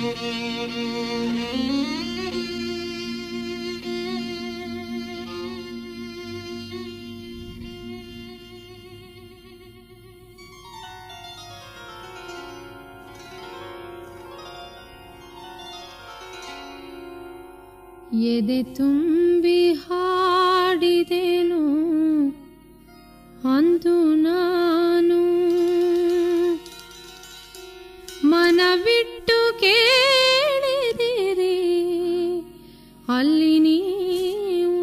ಎದೆ ತುಂಬಿ ಹಾಡಿದೆನು ಅಂದು ನಾನು, ಮನವಿಟ್ಟು ಕೇಳಿದಿರಿ ಅಲ್ಲಿ ನೀವು.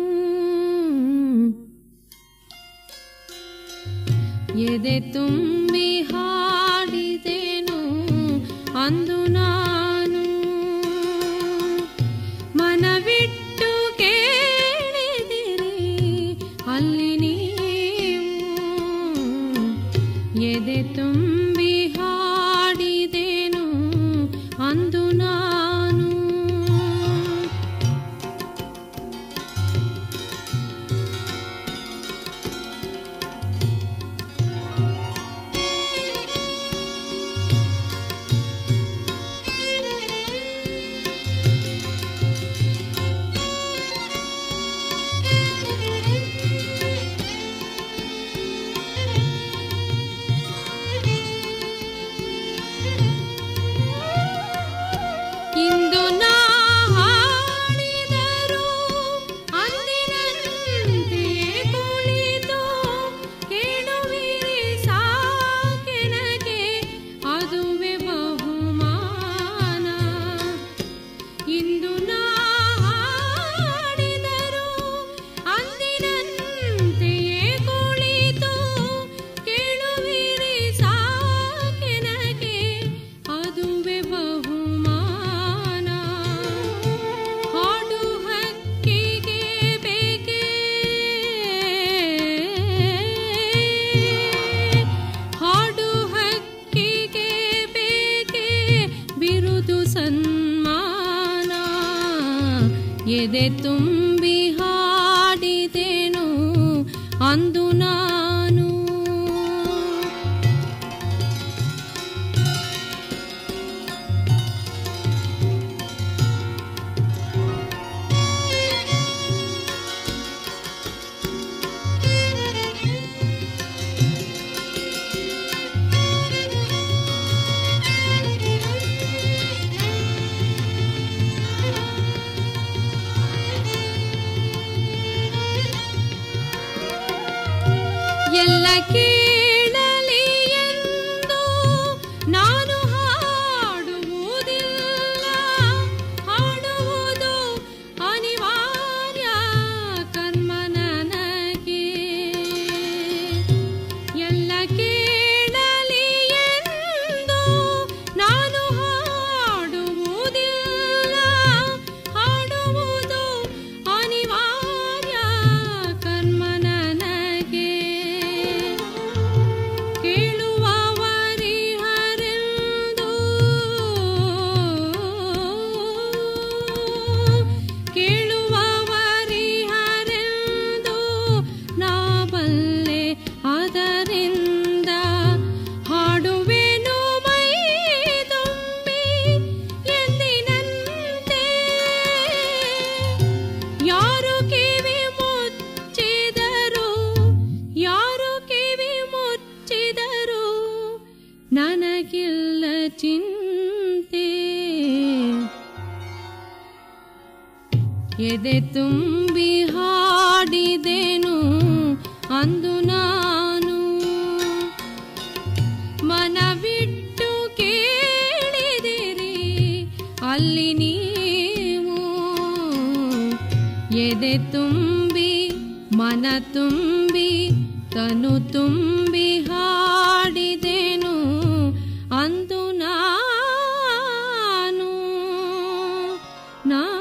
ಎದೆ ತುಂಬಿ ಹಾಡಿದೆನು ಅಂದು ನಾನು, ಮನವಿಟ್ಟು ಕೇಳಿದಿರಿ ಅಲ್ಲಿ ನೀವು. ಎದೆ ತುಂಬಿ ಹಾಡಿದೆನು ಅಂದು ನಾನು. ಇಂದು ನಾ ಹಾಡಿದರು ಅಂದಿನಂತೆ ಕುಳಿತು ಕೇಳುವಿರಿ ಸಾಕೆನಗೆ ಅದುವೆ ಬಹುಮಾನ. ಇಂದು ನಾ ಹಾಡಿದರು ಅಂದಿನಂತೆಯೇ ಕುಳಿತು ಕೇಳುವಿರಿ ಸಾಕೆನಗೆ ಅದುವೆ ಬಹುಮಾನ. ಹಾಡು ಹಕ್ಕಿಗೆ ಬೇಕೆ, ಹಾಡು ಹಕ್ಕಿಗೆ ಬೇಕೆ ಬಿರುದು ಸನ್ಮಾನ. ಎದೆ ತುಂಬಿ ಹಾಡಿದೆನು ಅಂದು ನಾನು. ಎಲ್ಲ ಕೇಳಲಿ ಎಂದು ನಾನು ಹಾಡುವುದಿಲ್ಲ, ಹಾಡುವುದು ಅನಿವಾರ್ಯ ಕರ್ಮ ನನಗೆ. ಎಲ್ಲ ಕೇಳಲಿ ಎಂದು ನಾನು ಹಾಡುವುದಿಲ್ಲ, ಹಾಡುವುದು ಅನಿವಾರ್ಯ ಕರ್ಮ ನನಗೆ. ಕೇಳುವವರಿಹರೆಂದು, ಕೇಳುವವರಿಹರೆಂದು ನಾ ಬಲ್ಲೆ ಅದರಿಂದ ಹಾಡುವೆನು ಮೈ ತುಂಬಿ ಎಂದಿನಂತೆ. ಯಾರು ಕಿವಿ ಮುಚ್ಚಿದರು, ಯಾರು ಕಿವಿ ಮುಚ್ಚಿದರು ನನಗಿಲ್ಲ ಚಿಂತೆ. ಎದೆ ತುಂಬಿ ಹಾಡಿದೆನು ಅಂದು ನಾನು, ಮನವಿಟ್ಟು ಕೇಳಿದಿರಿ ಅಲ್ಲಿ ನೀವು. ಎದೆ ತುಂಬಿ ಮನ ತುಂಬಿ ತನು ತುಂಬಿ ಹಾಡಿದೆನು ಅಂದು ನಾನು, ನಾನು.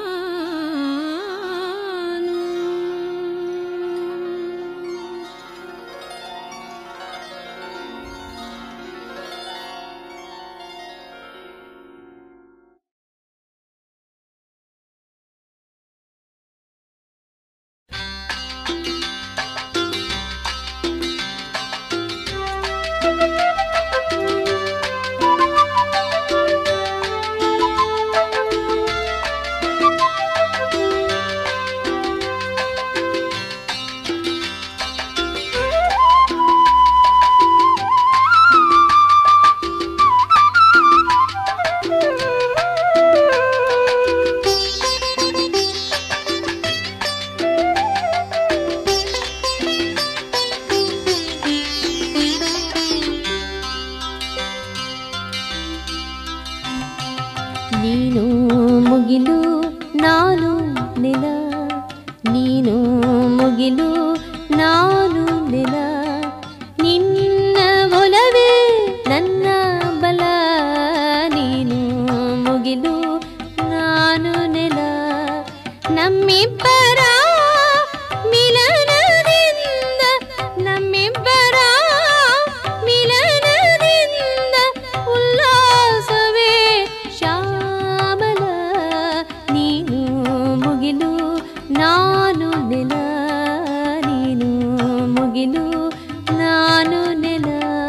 ನೀನು ಮುಗಿಲು ನಾನು ನೆಲ, ನೀನು ಮುಗಿಲು ನಾನು ನೆಲ, ನಿನ್ನ ಒಲವೇ ನನ್ನ ಬಲ, ನೀನು ಮುಗಿಲು ನಾನು ನೆಲ. ನಮ್ಮಿಬ್ಬರ ಮಿಲನದಿಂದ, ನಮ್ಮಿಬ್ಬರ ಮಿಲನದಿಂದ ಉಲ್ಲಾಸವೇ ಶ್ಯಾಮಲ, ನೀನು ಮುಗಿಲು ನಾನು ನೆಲ, ನೀನು ಮುಗಿಲು ನಾನು ನೆಲ.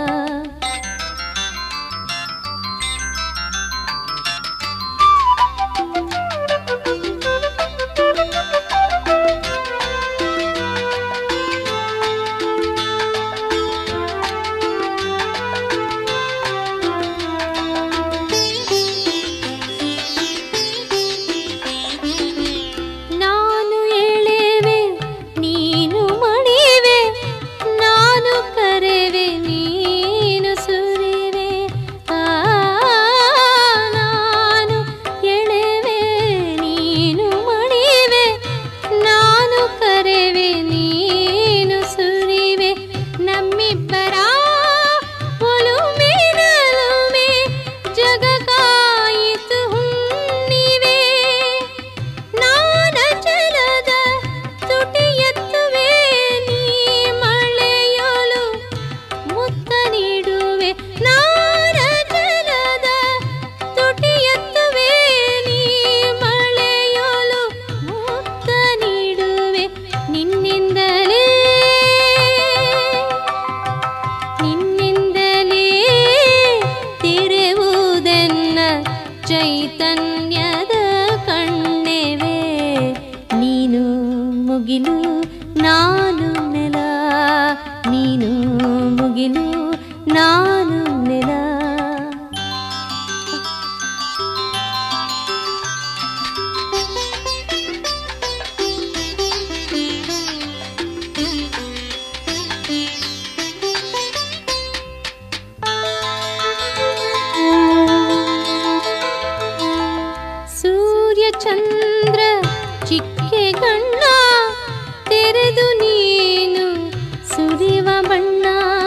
ಚೈತನ್ಯದ ಕಣ್ಣೆವೆ, ನೀನು ಮುಗಿಲು ನಾನು ನೆಲ, ನೀನು ಮುಗಿಲು ನಾನು ನೆಲ. ಚಂದ್ರ ಚಿಕ್ಕೆ ಗಣ್ಣ ತೆರೆದು ನೀನು ಸುರಿವ ಬಣ್ಣ,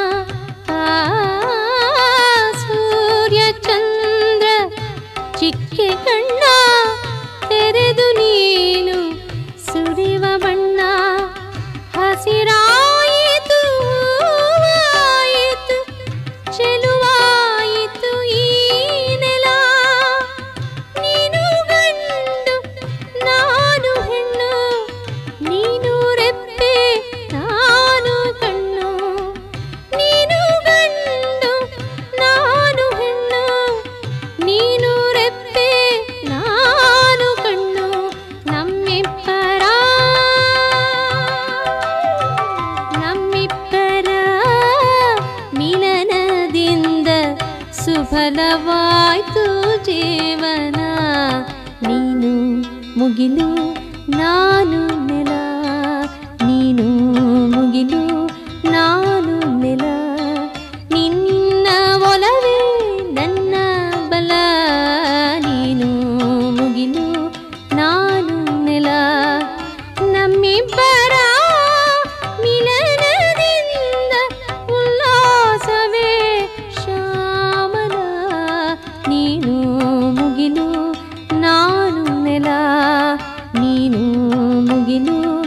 ಸೂರ್ಯ ಚಂದ್ರ ಚಿಕ್ಕೆ ಗಣ್ಣ ತೆರೆದು ನೀನು ಸುರಿವ ಬಣ್ಣ, ಹಸಿರಾಯಿತು ಹೂವಾಯಿತು ಚೆಲುವಾಯಿತು ಈ ನೆಲ, ನೀನು ಗಂಡು ನಾನು ಹೆಣ್ಣು, ನೀನು ರೆಪ್ಪೆ ನಾನು ಕಣ್ಣು, ನೀನು ಗಂಡು ನಾನು ಹೆಣ್ಣು, ನೀನು ರೆಪ್ಪೆ ನಾನು ಕಣ್ಣು, ನಮ್ಮಿಬ್ಬರ ಮಿಲನದಿಂದ ಸುಫಲವಾಯ್ತು ಜೀವನ, ನೀನು ಮುಗಿಲು ನಾನು ನೆಲ, ನೀನು ಮುಗಿಲು ನಾನು ನೆಲ, ನಿನ್ನ ಒಲವೇ ನನ್ನ ಬಲ, ನೀನು ಮುಗಿಲು ನಾನು ನೆಲ. ನಮ್ಮಿಬ್ಬರ ಮಿಲನದಿಂದ ಉಲ್ಲಾಸವೇ ಶ್ಯಾಮಲ, ನೀನು ಮುಗಿಲು ನಾನು ನೆಲ, ನೀನು ಮುಗಿಲು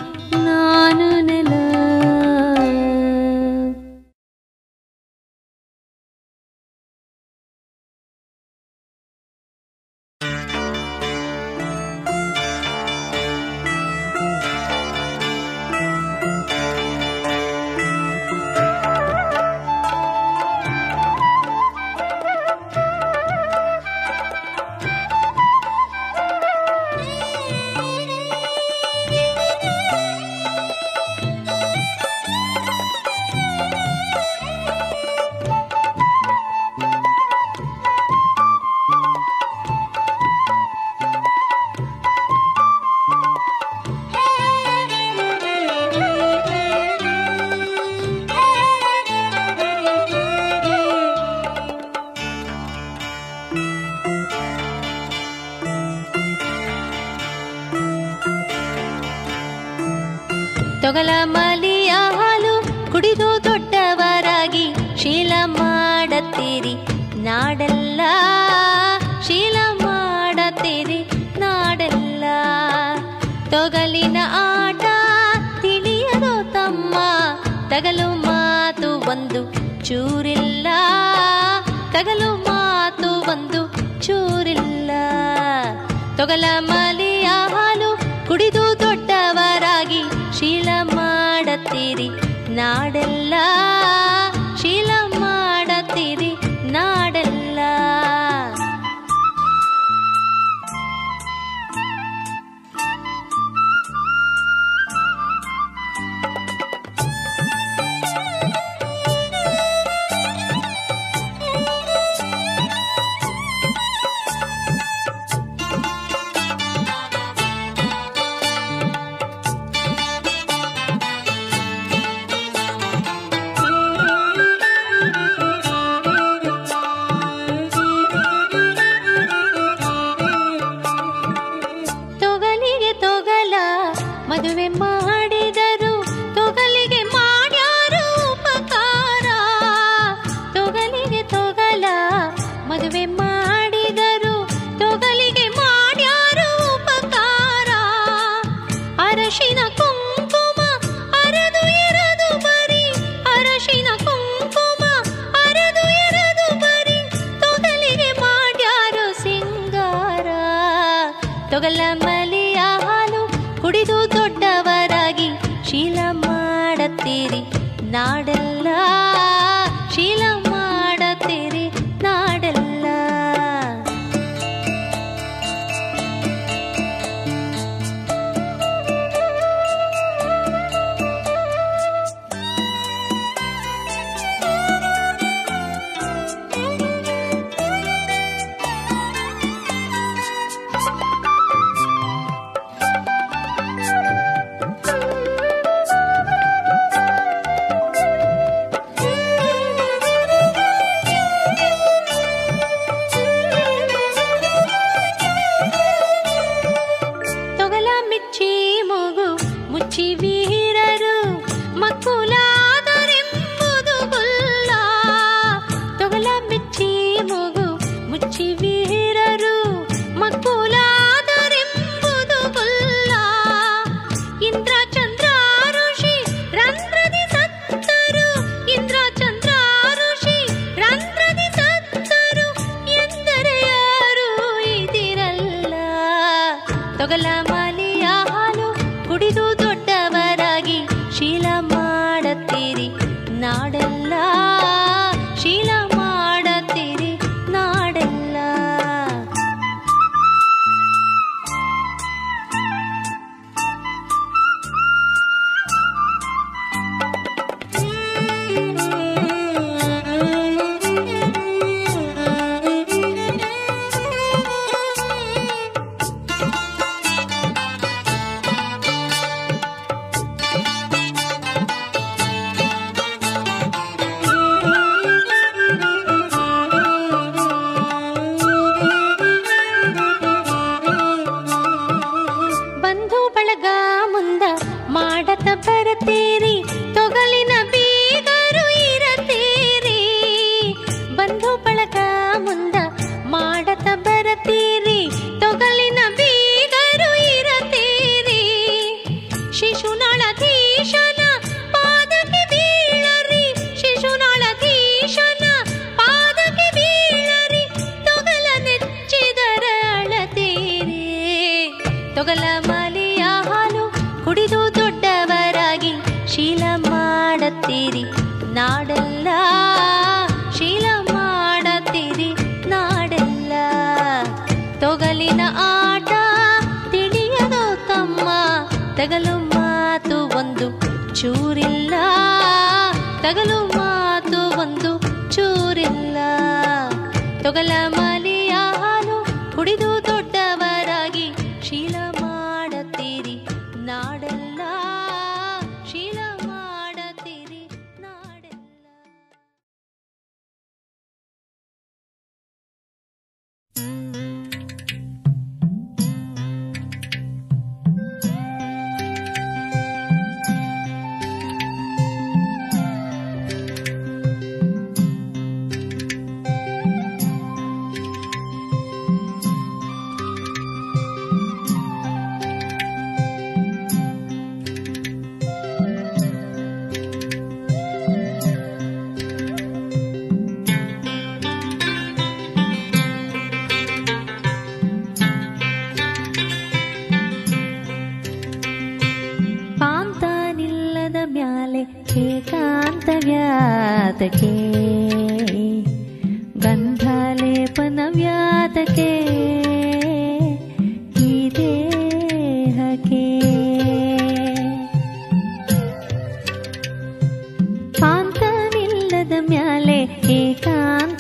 ತೊಗಲಮಲಿಯ ಹಾಲು ಕುಡಿದು ದೊಡ್ಡವರಾಗಿ ಶೀಲ ಮಾಡತ್ತೀರಿ ನಾಡೆಲ್ಲ, ಶೀಲ ಮಾಡತ್ತೀರಿ ನಾಡೆಲ್ಲ. ತೊಗಲಿನ ಆಟ ತಿಳಿಯದು ತಮ್ಮ, ತಗಲು ಮಾತು ಒಂದು ಚೂರಿಲ್ಲ, ತಗಲು ಮಾತು ಒಂದು ಚೂರಿಲ್ಲ. ತೊಗಲಮಲಿಯ ಹಾಲು ಕುಡಿದು ದೊಡ್ಡವರಾಗಿ ಶೀಲ ಮಾಡತ್ತೀರಿ ನಾಡೆಲ್ಲ, ಶೀಲ ಮಾಡತ್ತೀರಿ ನಾಡೆಲ್ಲ. ಮದುವೆ ಮಾಡಿದರು ತೊಗಲಿಗೆ ಮಾಡ್ಯಾರು ಉಪಕಾರ, ತೊಗಲಿಗೆ ತೊಗಲ ಮದುವೆ ಮಾಡಿದರು ತೊಗಲಿಗೆ ಮಾಡ್ಯಾರು ಉಪಕಾರ. ಅರಶಿನ ಕುಂಕುಮ ಅರೆದು ಇರದು ಬರಿ, ಅರಶಿನ ಕುಂಕುಮ ಅರೆದು ಇರದು ಬರಿ, ತೊಗಲಿಗೆ ಮಾಡ್ಯಾರು ಸಿಂಗಾರ. ತೊಗಲಮಲಿಯ ಹಾಲು ಕುಡಿದು ದೊಡ್ಡವರಾಗಿ ಶೀಲ ಮಾಡತ್ತೀರಿ ನಾಡೆಲ್ಲ, ಶೀಲ ಮಾಡತ್ತೀರಿ ನಾಡೆಲ್ಲ. ಮುಚ್ಚಿ ವೀರರು ಮಕ್ಕುಲಾದರೆಂಬುದು ಗುಲ್ಲ, ತೊಗಲ ಮೆಚ್ಚಿ ಮೂಗು ಮುಚ್ಚಿ ವೀರರು ಮಕ್ಕುಲಾದರೆಂಬುದು ಗುಲ್ಲ. ಇಂದ್ರ ಚಂದ್ರ ಋಷಿ ರಂಧ್ರದಿ ಸತ್ತರು, ಇಂದ್ರ ಚಂದ್ರ ಋಷಿ ರಂಧ್ರದಿ ಸತ್ತರು ಎಂದರೆ ಯಾರು ಇದಿರಲ್ಲ. ತೊಗಲಮಲಿಯ ಹಾಲು ಕುಡಿದು ದೊಡ್ಡವರಾಗಿ ಶೀಲ ಮಾಡತ್ತೀರಿ ನಾಡೆಲ್ಲ, ಶೀಲ ಮಾಡತ್ತೀರಿ ನಾಡೆಲ್ಲ. ಮಾಡತ ಬರತೀರಿ ತೊಗಲಿನ ಬೀಗರು ಇರತೀರಿ, ಬಂಧು ಬಳಗ ಮುಂದ ಮಾಡತ ಬರತೀರಿ ತೊಗಲಿನ ಬೀಗರು ಇರತೀರಿ. ಶಿಶುನಾಳಧೀಶನ ಪಾದಕ್ಕೆ ಬೀಳರಿ, ಶಿಶುನಾಳಧೀಶನ ಪಾದಕ್ಕೆ ಬೀಳರಿ, ತೊಗಲ ನೆಚ್ಚಿದರ ಅಳತೀರಿ. ತೊಗಲಮಲಿಯ ಹಾಲು ಕುಡಿದು ದೊಡ್ಡವರಾಗಿ ಶೀಲ ಮಾಡತ್ತೀರಿ ನಾಡೆಲ್ಲ, ಶೀಲ ಮಾಡತ್ತೀರಿ ನಾಡೆಲ್ಲ. ತೊಗಲಿನ ಆಟ ತಿಳಿಯದು ತಮ್ಮ, ತಗಲು ಮಾತು ಒಂದು ಚೂರಿಲ್ಲ, ತಗಲು ಮಾತು ಒಂದು ಚೂರಿಲ್ಲ. ತೊಗಲಮಲಿಯ ಹಾಲು ಕುಡಿದು ದೊಡ್ಡವರಾಗಿ ಶೀಲ ಮಾಡತ್ತೀರಿ ನಾಡೆಲ್ಲ, ಶೀಲ ಮಾಡತ್ತೀರಿ ನಾಡೆಲ್ಲ.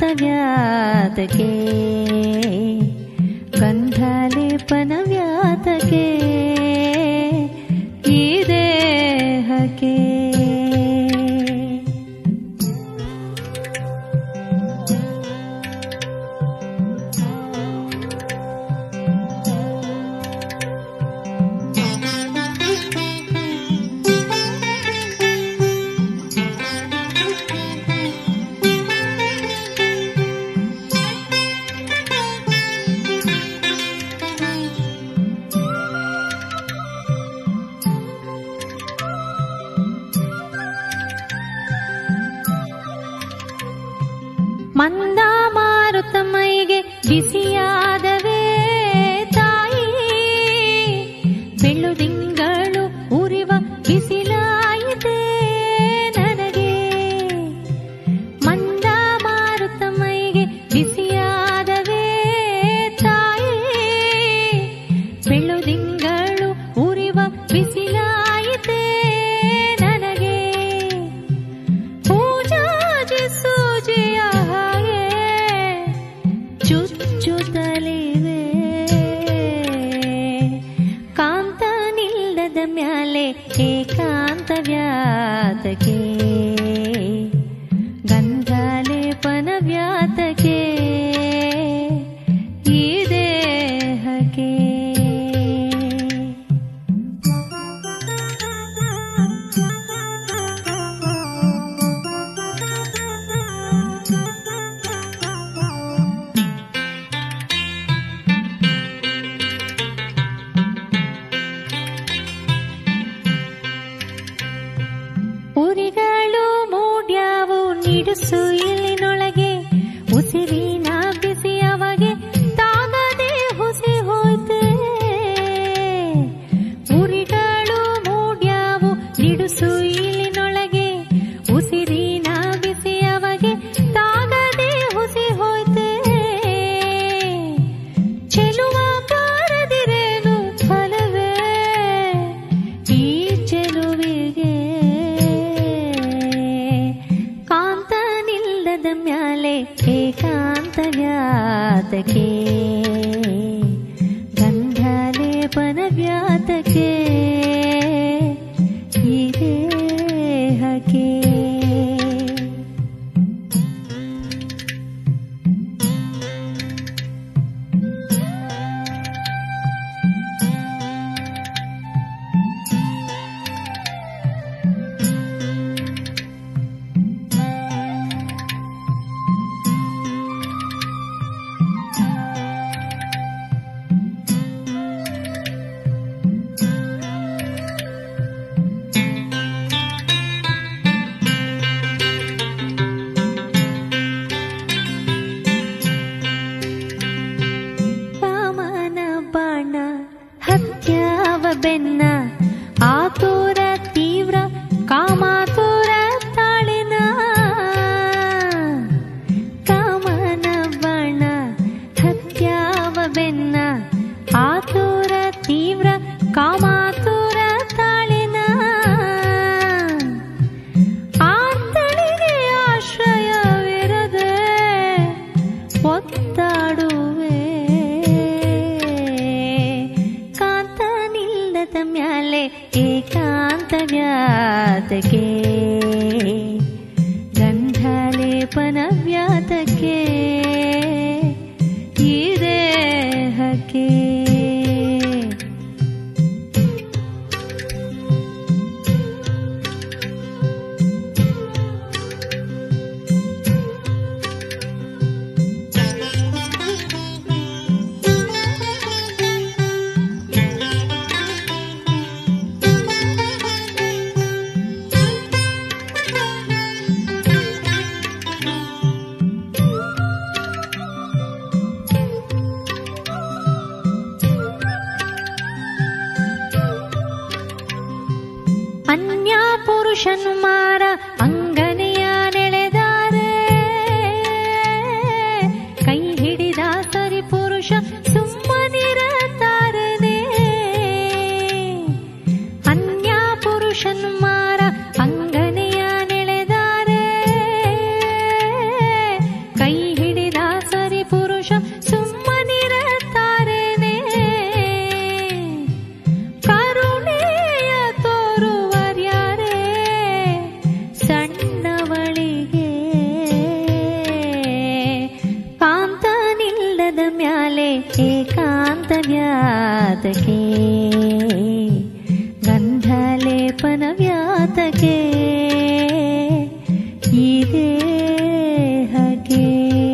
ಏಕಾಂತವ್ಯಾತಕೆ ಗಂಧಲೇಪನವ್ಯಾತಕೆ ಈ ದೇಹಕ್ಕೆ ಮಂದ ಮಾರುತ ಮೈಗೆ ಬಿಸಿಯಾದವೇ ತಾಯಿ ಬೆಳ್ಳುದಿಂಗಳು ಉರಿವ ಬಿಸಿಲಾಯಿತೆ ನನಗೆ ಮಂದ ಮಾರುತ ಮೈಗೆ ಬಿಸಿಯಾದವೇ ತಾಯಿ ಬೆಳ್ಳುದಿಂಗಳು ಉರಿವ ಬಿಸಿಲಾಯಿತೆ ನನಗೆ ಪೂಜಾಜಿ ಸೂಜಿಯ ಚುಚ್ಚುತ್ತಲಿವೆ ಕಾಂತ ನಿಲ್ಲದ ಮ್ಯಾಲೆ ಏಕಾಂತವ್ಯಾತಕೆ ಗಂಧಲೇಪನವ್ಯಾತಕೆ ಈ ದೇಹಕ್ಕೆ ಉರಿಗಳು ಮೂಡ್ಯಾವು ನಿಡುಸು ಇಲ್ಲಿನೊಳಗೆ ಉಸಿರಿನ ಬಿಸಿಯವಗೆ ತಾಗದೆ ಹುಸಿ ಹೋಯ್ತೆ ಉರಿಗಳು ಮೂಡ್ಯಾವು ನಿಡುಸು ಇಲ್ಲಿನೊಳಗೆ ಉಸಿರಿನ ಬಿಸಿಯವಗೆ ತಾಗದೆ ಹುಸಿ ಹೋಯ್ತೆ ಚೆಲುವ ಬಾರದಿರೇನು ಫಲವೇ ಈ ಚೆಲುವಿಗೆ ಕಾಂತ ನಿಲ್ಲದ ಮ್ಯಾಲೆ ಏಕಾಂತವ್ಯಾತಕೆ ಗಂಧಲೇಪನವ್ಯಾತಕೆ ಈ ದೇಹಕ್ಕೆ ಬೆನ್ನ ಆತುರ ತೀವ್ರ ಕಾಮಾತುರ ತಾಳಿನ ಕಾಮನ ಬಣ ಹತ್ಯಾವ ಬೆನ್ನ ಆತುರ ತೀವ್ರ ಕಾಮಾತುರ ತಾಳಿನ ಆತಳಿಗೆ ಆಶ್ರಯವಿರದೆ ಒತ್ತಾಡುವೆ ಮ್ಯಾಲೆ ಏಕಾಂತವ್ಯಾತಕೆ ಗಂಧಲೇಪನವ್ಯಾತಕೆ ಈ ದೇಹಕ್ಕೆ ಏಕಾಂತವ್ಯಾತಕೆ ಗಂಧಲೇಪನವ್ಯಾತಕೆ ಈ ದೇಹಕ್ಕೆ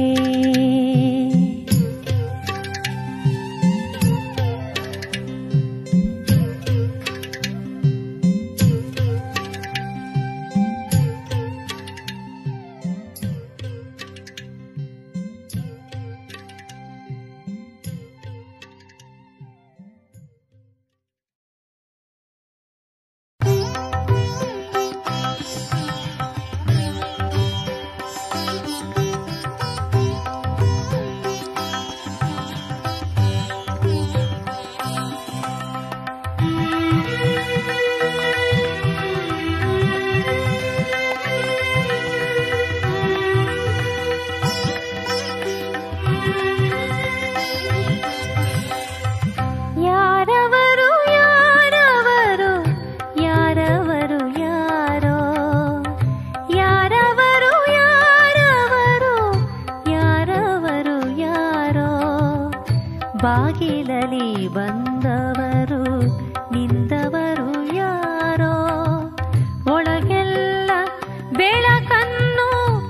ಬಾಗಿಲಲಿ ಬಂದವರು ನಿಂದವರು ಯಾರೋ ಒಳಗೆಲ್ಲ ಬೆಳಕನ್ನು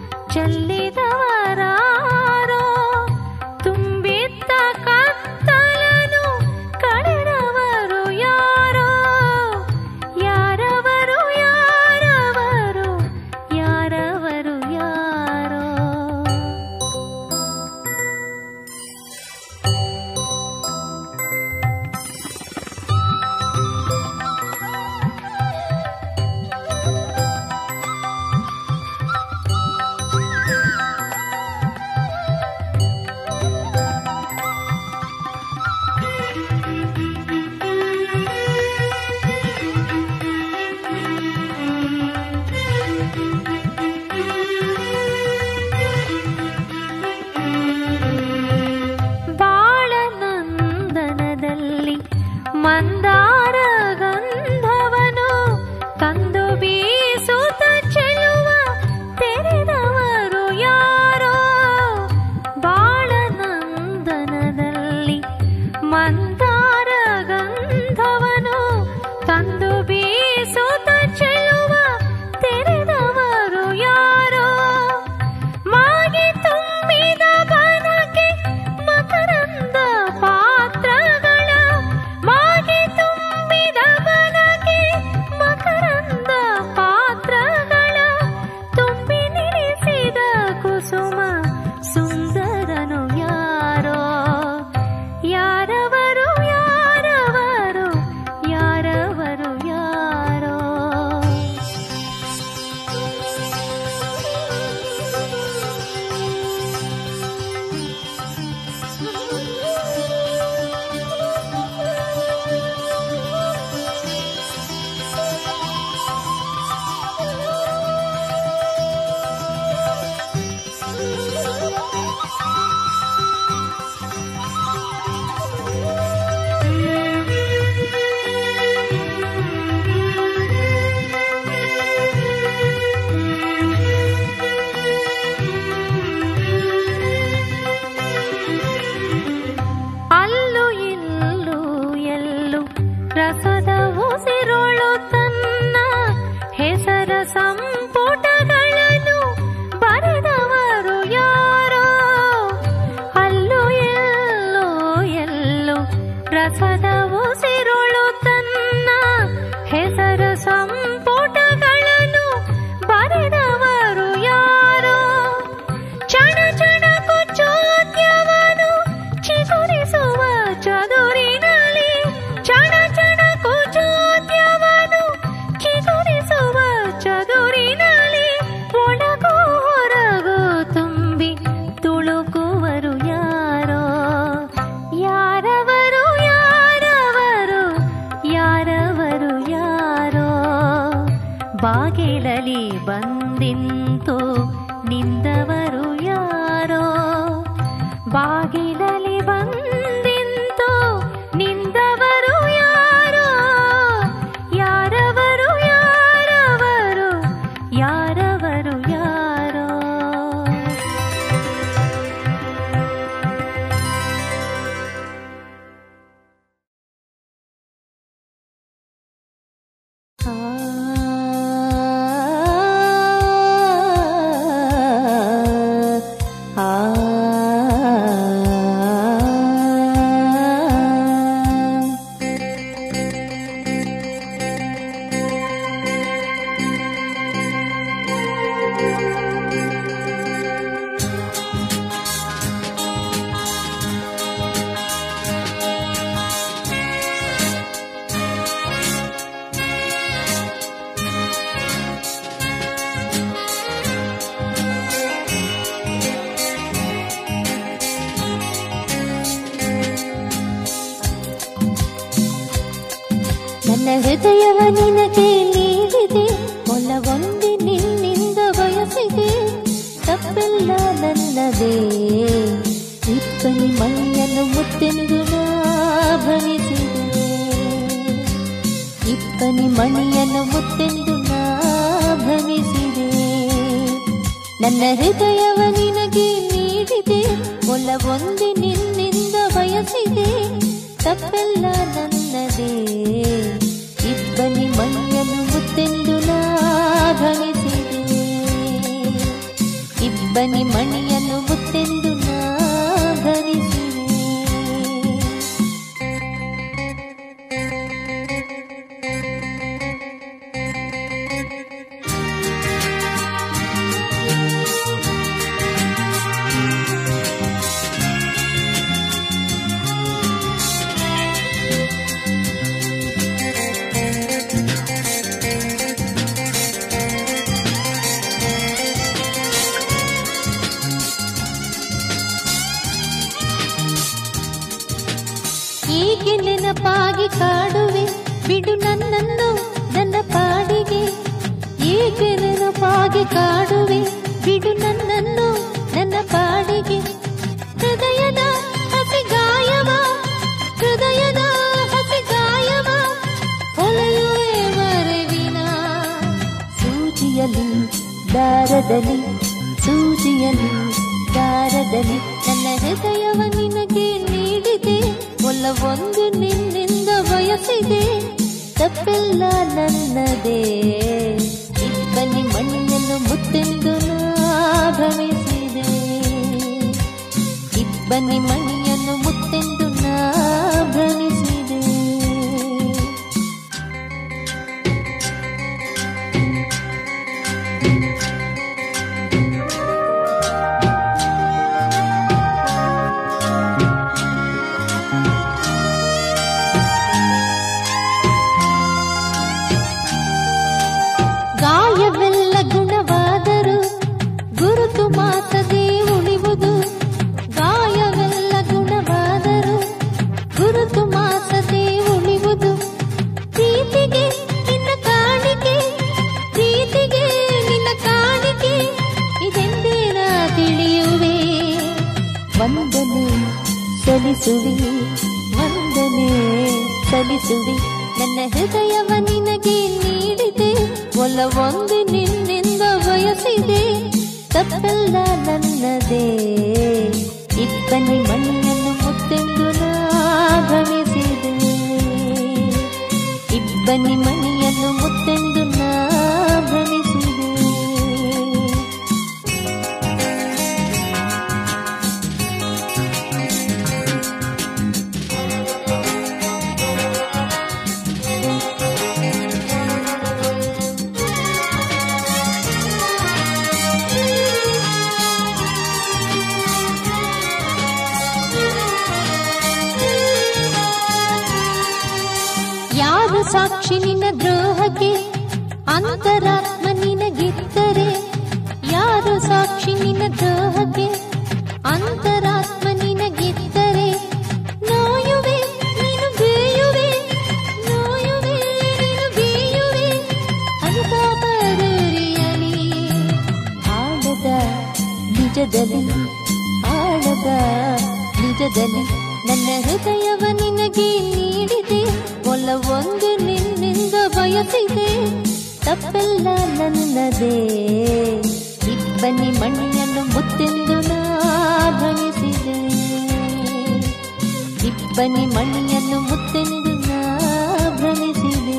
ಚೆಲ್ಲಿದವರಾರೋ ತುಂಬಿದ್ದ ಕತ್ತಲನು ಕಳೆದವರು ಯಾರೋ ಯಾರವರು ಯಾರವರು ಯಾರವರು ಯಾರೋ ಮಂದಾರ ಗಂಧವನು ತಂದು ಬೀಸುತ್ತ ಚೆಲುವ ತೆರೆದವರು ಯಾರೋ ಬಾಳನಂದನದಲ್ಲಿ ಮಂದಾರ ಗಂಧವನು ತಂದು ಬೀಸುತ್ತ ಚೆಲುವ ತೆರೆದವರು ಯಾರೋ ಮಾಗಿ ತುಂಬಿದ ಬನಕೆ ಮಕರಂದ ಪಾತ್ರಗಳ ಮಾಗಿ ತುಂಬಿದ ಬನಕೆ ಮಕರಂದ ಪಾತ್ರಗಳ ತುಂಬಿ ನಿಲ್ಲಿಸಿದ ಕುಸುಮ ಸುಂದರನು ಯಾರೋ ಯಾರವರು ಯಾರವರು ಯಾರವರು ಯಾರೋ ಅಲ್ಲೂ ಇಲ್ಲೂ ಎಲ್ಲೂ ರಸದ ಉಸಿರುಳು ತನ್ನ ಹೆಸರ ಸಂಪುಟಗಳನ್ನು ಬರೆದವರು ಯಾರೋ ಅಲ್ಲೂ ಎಲ್ಲೂ ಎಲ್ಲೂ ರಸದ ಉಸಿರುಳು ತನ್ನ ಹೆಸರ ಸಂಪುಟಗಳನ್ನು ಬರೆದವರು ಯಾರೋ ಚಣ ಚಣಕು ಚೋದ್ಯವನು ಚಿಗುರಿಸುವ ಚದುರಿನಲ್ಲಿ ಚಣ ಚಣಕು ಚೋದ್ಯವನು ಚಿಗುರಿಸುವ ಚದುರಿನಲ್ಲಿ ಒಳಗೂ ಹೊರಗೂ ತುಂಬಿ ತುಳುಕುವರು ಯಾರೋ ಯಾರವರು ಯಾರವರು ಯಾರವರು ಯಾರೋ ಬಾಗಿಲಲಿ ಬಂದಿಂತು ನಿಂದವರು ಯಾರೋ ಬಾಗಿಲಲಿ ಬಂದಿಂತು ನಿಂದವರು ಯಾರೋ ಯಾರವರು ಯಾರವರು ಯಾರವರು ಯಾರೋ ನನ್ನ ಹೃದಯವ ನಿನಗೆ ನೀಡಿದೆ, ಒಲವೊಂದು ನಿನ್ನಿಂದ ಬಯಸಿದೆ, ತಪ್ಪೆಲ್ಲ ನನ್ನದೇ. ಇಬ್ಬನಿ ಮೈಯನ್ನು ಮುತ್ತೆಂದು ನಾ ಭ್ರಮಿಸಿದೆ, ಇಬ್ಬನಿ ಮಣಿಯನ್ನು ಮುತ್ತೆಂದು ನಾ ಭ್ರಮಿಸಿದೆ. ನನ್ನ ಹೃದಯವ ನಿನಗೆ ನೀಡಿದೆ, ಒಲವೊಂದು ನಿನ್ನಿಂದ ಬಯಸಿದೆ, ತಪ್ಪೆಲ್ಲ ನನ್ನದೇ. ಇಬ್ಬನಿ ಮಣಿಯನ್ನು ಮುತ್ತೆಂದು ನಾ ಭ್ರಮಿಸಿದೆ, ಇಬ್ಬನಿ ಮಣಿಯನ್ನು ಮುತ್ತೆಂದು ನಾ ಭ್ರಮಿಸಿದೆ. ಏಕೆ ನೆನಪಾಗಿ ಕಾಡುವೆ, ಬಿಡು ನನ್ನನ್ನು ನನ್ನ ಪಾಡಿಗೆ. ಏಕೆ ನೆನಪಾಗಿ ಕಾಡುವೆ, ಬಿಡು ನನ್ನನ್ನು ನನ್ನ ಪಾಡಿಗೆ. ಹೃದಯದ ಹಸಿ ಗಾಯವ, ಹೃದಯದ ಹಸಿ ಗಾಯವ ಹೊಳೆಯುವೆ ಮರೆವಿನ ಸೂಜಿಯಲ್ಲಿ ದಾರದಲ್ಲಿ, ಸೂಜಿಯಲ್ಲಿ ದಾರದಲ್ಲಿ. ನನ್ನ ಹೃದಯವ ನಿನಗೆ ನೀಡಿದೆ, ಒಲವೊಂದು ನಿನ್ನಿಂದ ಬಯಸಿದೆ, ತಪ್ಪೆಲ್ಲ ನನ್ನದೇ. ಇಬ್ಬನಿ ಮಣ್ಣನ್ನು ಮುತ್ತೆಂದು ನಾ ಭ್ರಮಿಸಿದೆ, ಇಬ್ಬನಿ ಮಣಿಯನ್ನು ಮುತ್ತೆಂದು ನಾ ಭ್ರಮಿಸಿದೆ. ಗಾಯವೆಲ್ಲ ಗುಣವಾದರೂ ಗುರುತು ಮಾತದೇ ಉಳಿವುದು, ಗಾಯವೆಲ್ಲ ಗುಣವಾದರೂ ಗುರುತು ಮಾತದೇ ಉಳಿವುದು. ಪ್ರೀತಿಗೆ ನಿನ್ನ ಕಾಣಿಕೆ, ಪ್ರೀತಿಗೆ ನಿನ್ನ ಕಾಣಿಕೆ ಇದೆಂದೇ ನಾ ತಿಳಿಯುವೆ. ವಂದನೆ ಸಲ್ಲಿಸುವೆ, ವಂದನೆ ಸಲ್ಲಿಸುವೆ. ನನ್ನ ಹೃದಯವ ನಿನಗೆ ನೀಡಿದೆ, ಒಲವೊಂದು ನಿನ್ನಿಂದ ಬಯಸಿದೆ, ತಪ್ಪೆಲ್ಲ ನನ್ನದೇ. ಇಬ್ಬನಿ ಮಣಿಯನ್ನು ಮುತ್ತೆಂದು ನಾ ಭ್ರಮಿಸಿದೆ, ಇಬ್ಬನಿ ಮಣಿಯನ್ನು ಮುತ್ತೆಂದು ನಾ ಭ್ರಮಿಸಿದೆ. ಯಾರು ಸಾಕ್ಷಿ ನಿನ್ನ ದ್ರೋಹಕ್ಕೆ, ಅಂತರಾತ್ಮ ನಿನಗಿದ್ದರೆ. ಯಾರು ಸಾಕ್ಷಿ ನಿನ್ನ ದ್ರೋಹಕ್ಕೆ, ಅಂತರಾತ್ಮ ನಿನಗಿದ್ದರೆ. ನೋಯುವೆ ನೀನು ಬೇಯುವೆ, ನೋಯುವೆ ನೀನು ಬೇಯುವೆ ಅನುತಾಪರೂರಿಯಲಿ. ಆಳದ ನಿಜದಲ್ಲಿ, ಆಳದ ನಿಜದಲ್ಲಿ. ನನ್ನ ಹೃದಯವ ನಿನಗೆ ನೀಡಿದೆ, ಒಲವೊಂದು ನಿನ್ನಿಂದ ಬಯಸಿದೆ, ತಪ್ಪೆಲ್ಲ ನನ್ನದೇ. ಇಬ್ಬನಿ ಮಣಿಯನ್ನು ಮುತ್ತೆಂದು ನಾ ಭ್ರಮಿಸಿದೆ, ಇಬ್ಬನಿ ಮಣಿಯನ್ನು ಮುತ್ತೆಂದು ನಾ ಭ್ರಮಿಸಿದೆ.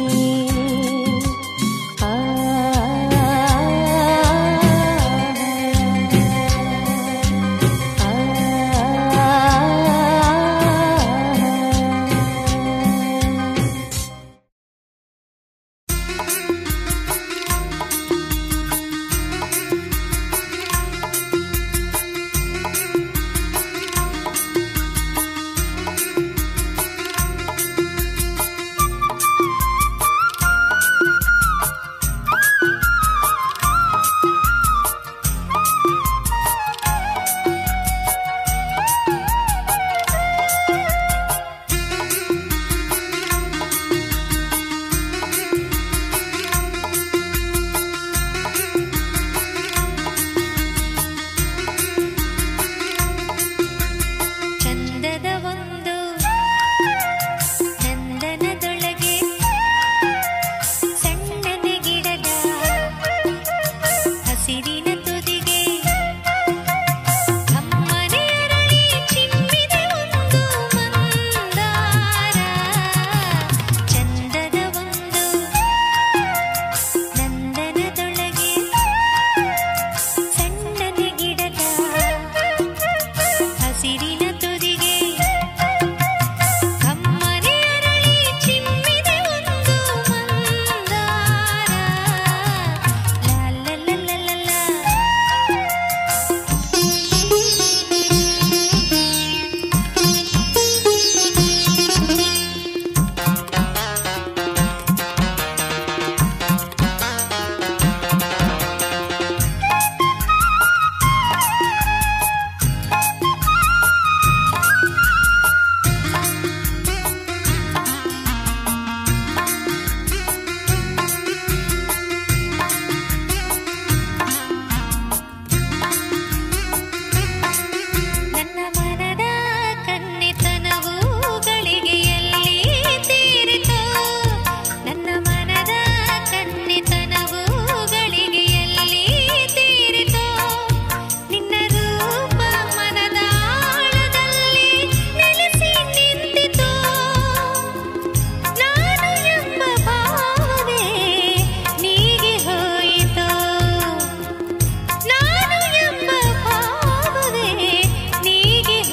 ನನ್ನ ಮನದ ಕನ್ನೆತನವುಗಳಿಗೆ ಎಲ್ಲಿ ತೀರಿತೋ ನನ್ನ ಮನದ ಕನ್ನೆತನವುಗಳಿಗೆ ಎಲ್ಲಿ ತೀರಿತೋ ನಿನ್ನ ರೂಪ ಮನದ ಆಳದಲ್ಲಿ ನೆಲೆಸಿ ನಿಂತಿತೋ ನಾನು ಎಂಬ ಭಾವವೇ ನೀಗೆ ಹೋಯಿತೋ ನಾನು ಎಂಬ ಭಾವವೇ ನೀಗೆ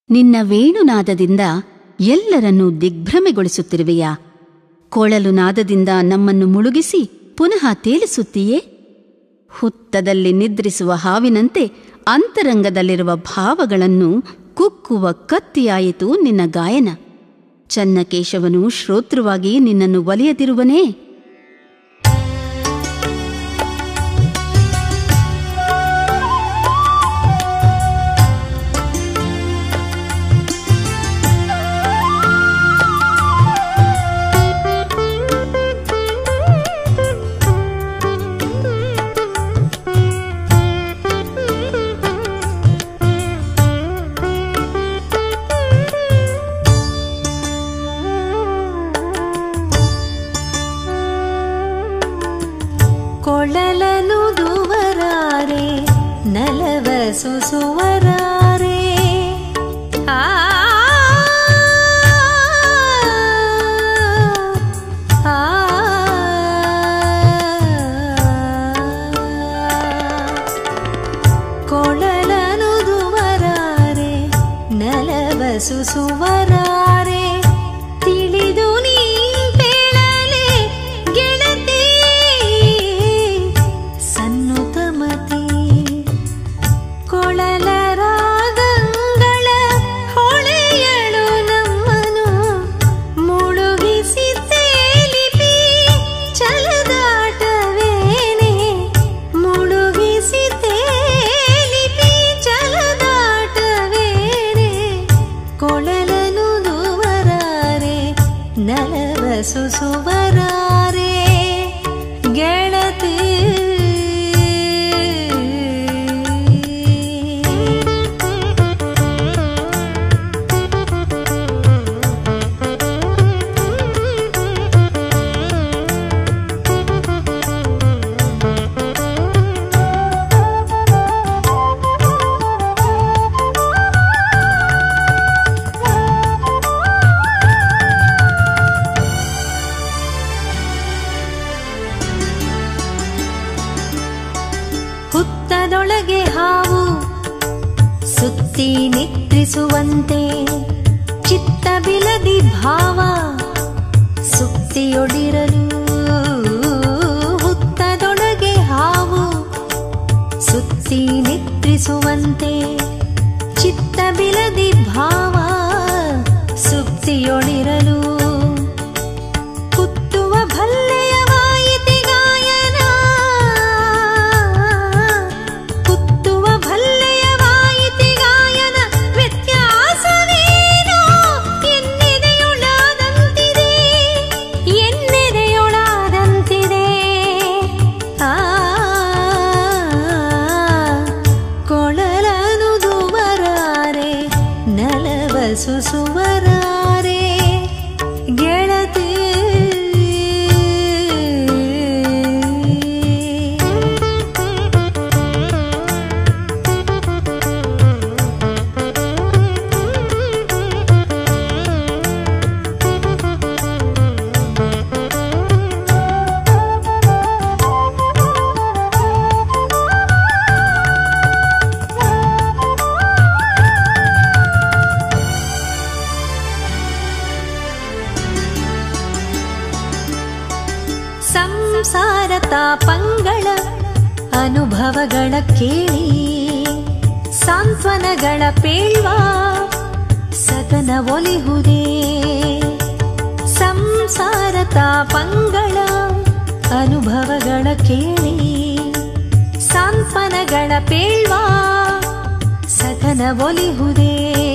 ನಿನ್ನ ವೇಣುನಾದದಿಂದ ಎಲ್ಲರನ್ನೂ ದಿಗ್ಭ್ರಮೆಗೊಳಿಸುತ್ತಿರುವೆಯಾ? ಕೊಳಲು ನಾದದಿಂದ ನಮ್ಮನ್ನು ಮುಳುಗಿಸಿ ಪುನಃ ತೇಲಿಸುತ್ತೀಯೇ? ಹುತ್ತದಲ್ಲಿ ನಿದ್ರಿಸುವ ಹಾವಿನಂತೆ ಅಂತರಂಗದಲ್ಲಿರುವ ಭಾವಗಳನ್ನು ಕುಕ್ಕುವ ಕತ್ತಿಯಾಯಿತು ನಿನ್ನ ಗಾಯನ. ಚನ್ನಕೇಶವನು ಶ್ರೋತೃವಾಗಿ ನಿನ್ನನ್ನು ಒಲಿಯದಿರುವನೇ? ಕೊಳಲನುದುವರಾರೆ ನಲವಸುಸುವರಾರೆ ಆ ಕೊಳಲನುದುವರಾರೆ ನಲವಸುಸುವರಾರೆ ತಿಳಿದು ನೀ ಪೇಳಲೆ ಗೆಳತಿ ಸನ್ನುತಮತಿ ಕೊಳಲ ರಾಗಂಗಳ ಹೊಳೆಯಳು ನಮ್ಮನು ಮುಳುಗಿಸಿ ತೇಲಿಪಿ ಚಲದಾಟವೇನೆ ಮುಳುಗಿಸಿ ತೇಲಿಪಿ ಚಲದಾಟವೇನೆ ಕೊಳಲನುದುವರಾರೆ ನಲವಸುಸುವರಾರೆ ಗೆಳತಿ ಹುತ್ತದೊಳಗೆ ಹಾವು ಸುತ್ತಿ ನಿದ್ರಿಸುವಂತೆ ಚಿತ್ತ ಬಿಲದಿ ಭಾವ ಸುಕ್ತಿಯೊಡಿರಲು ಹುತ್ತದೊಳಗೆ ಹಾವು ಸುತ್ತಿ ನಿದ್ರಿಸುವಂತೆ ಚಿತ್ತ ಬಿಲದಿ ಭಾವ ಸುಕ್ತಿಯೊಡಿರಲು ಕುತ್ತುವ ಭಲ್ಲೆಯ ವಾಯಿತಿ ಗಾಯನ ಕುತ್ತುವ ಭಲ್ಲೆಯ ವಾಯಿತಿ ಗಾಯನ ವ್ಯತ್ಯಾಸವೇನೋ ಎನ್ನೆದೆಯೊಳಾದಂತಿದೆ ಎನ್ನೆದೆಯೊಳಾದಂತಿದೆ ಆ ಕೊಳಲನುದುವರಾರೆ ನಲವಸುಸುವರಾರೆ ಗೆಳತಿ ಸಂಸಾರ ತಾಪಂಗಳ ಅನುಭವಗಳ ಕೇಳಿ ಸಾಂತ್ವನಗಳ ಪೇಳ್ವ ಸಗನ ಒಲಿಹುದೇ ಸಂಸಾರ ತಾಪಂಗಳ ಅನುಭವಗಳ ಕೇಳಿ ಸಾಂತ್ವನಗಳ ಪೇಳ್ವ ಸಗನ ಒಲಿಹುದೇ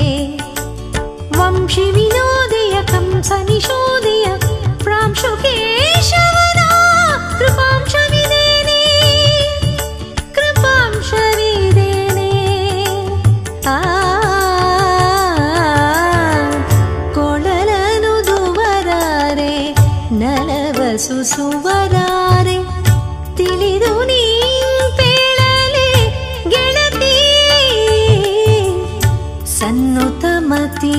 ವಂಶಿ ವಿನೋದಿಯ ಕಂಸ ನಿಶೋದಿಯ ಪ್ರಾಂಶು ಕೇಶವನ ಕೃಪಾಂಶವಿದೇನೆ ಕೃಪಾಂಶವಿದೇನೆ ಆ ಕೊಳಲನುದುವರಾರೆ ನಲವಸುಸುವರಾರೆ ತಿಳಿದು ನೀ ಪೇಳಲೆ ಗೆಳತಿ ಸನ್ನುತಮತಿ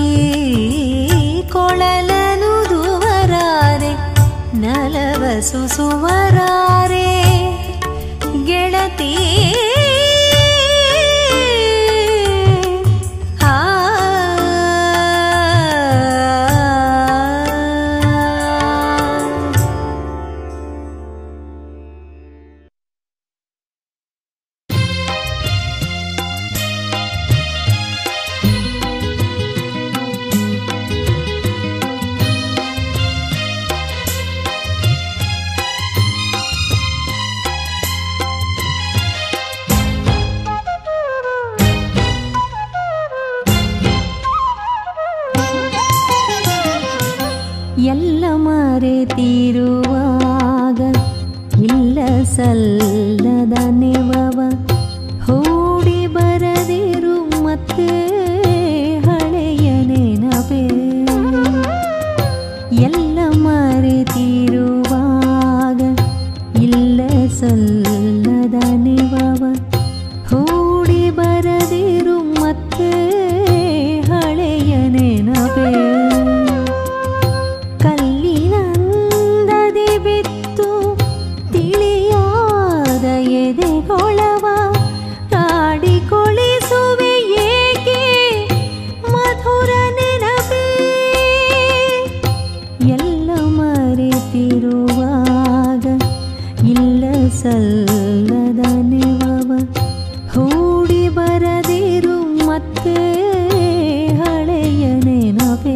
ಕೊಳಲನುದುವರಾರೆ ನಲವಸುಸುವರಾರೆ ಗೆಳತಿ ಆ ಎಲ್ಲ ಮರೆತಿರುವಾಗ ಇಲ್ಲ ಸಲ್ಲದ ನೆವವ ಹೂಡಿ ಬರದಿರು ಮತ್ತೆ ಹಳೆಯ ನೆನಪೇ. ಎಲ್ಲ ಮರೆತಿರುವಾಗ ಇಲ್ಲ ಸಲ್ಲದ ನೆವವ ಹೂಡಿ ಬರದಿರು ಮತ್ತೆ ಹಳೆಯ ನೆನಪೇ. ಕಲ್ಲಿನಂದದಿ ಬಿತ್ತು ತಿಳಿಯಾದ ಎದೆಗೊಳವ ರಾಡಿಕೊಳಿಸುವೆ ಏಕೆ ಮಧುರ ನೆನಪೇ. ಎಲ್ಲ ಮರೆತಿರುವಾಗ ಇಲ್ಲ ಸಲ್ಲದ ನೆವವ ಹೂಡಿ ಬರದಿರು ಮತ್ತೆ ಹಳೆಯ ನೆನಪೇ.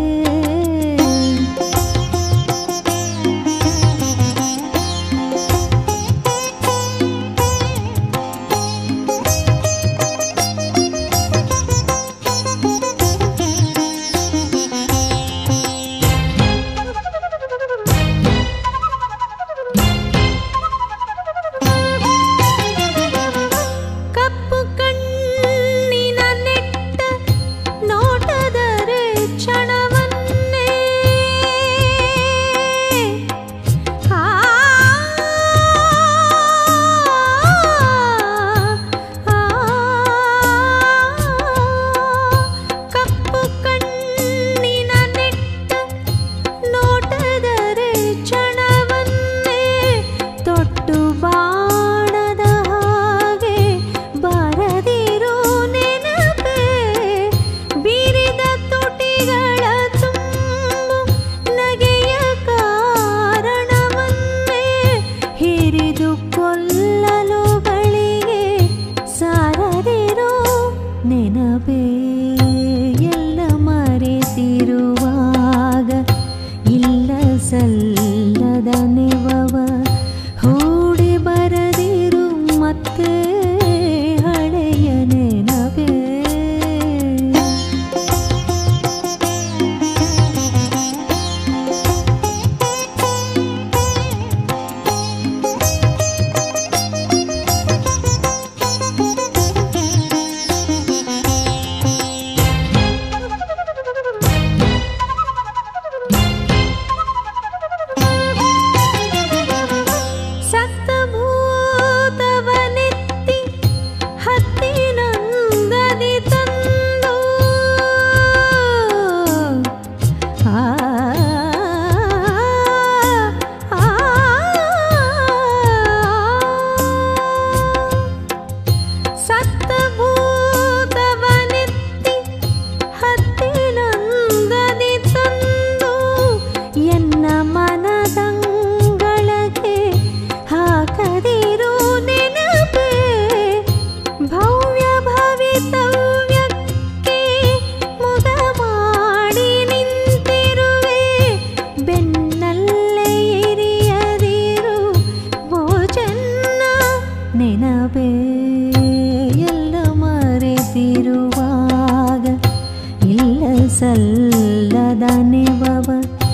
ಸಲ್ಲದ ನೆವವ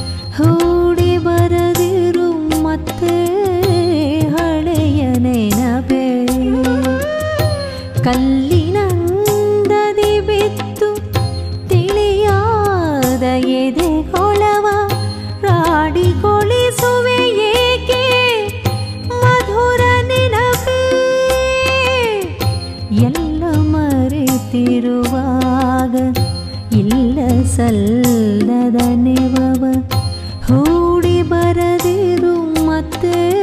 ಹೂಡಿ ಬರದಿರು ಮತ್ತೆ ಹಳೆಯ ನೆನಪೇ. ಕಲ್ಲಿನಂದದಿ ಬಿತ್ತು ತಿಳಿಯಾದ ಎದೆಗೊಳವ ರಾಡಿಗೊಳಿಸುವೆ ಏಕೆ ಮಧುರ ನೆನಪೇ. ಎಲ್ಲ ಮರೆತಿರುವಾಗ ಇಲ್ಲ ಸಲ್ಲದ ನೆವವ ಹೂಡಿ ಬರದಿರು ಮತ್ತೆ